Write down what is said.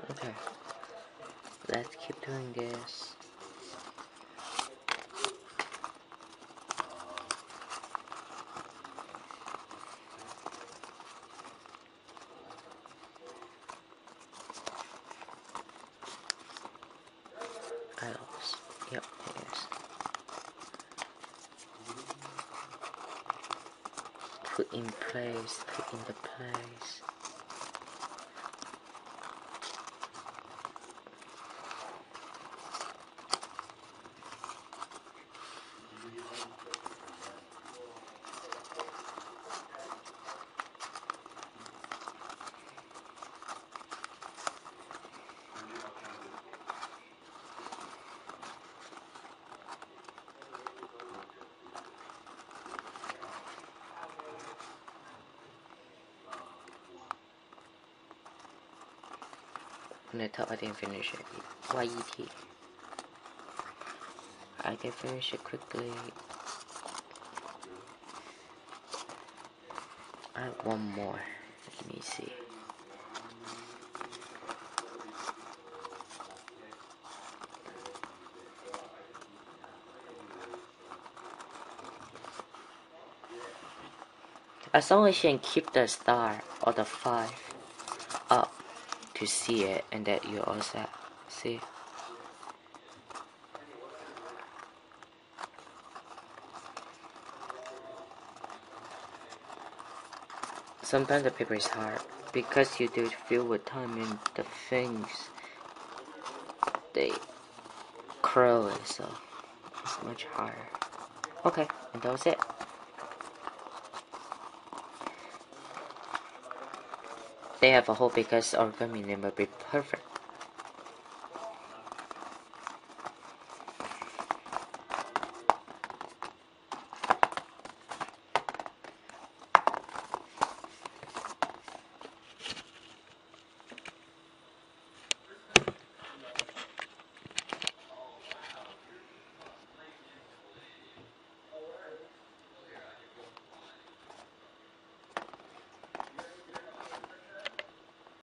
Okay, let's keep doing this. I lost. Yep, it is. Put in place, put into place. On the top I didn't finish it. YET. I can finish it quickly. I have one more. Let me see. As long as you can keep the star or the 5 up to see it, and that you also see. Sometimes the paper is hard because you do feel with time and the things they curl it, so it's much harder. Okay, and that was it. They have a hole because origami never be perfect.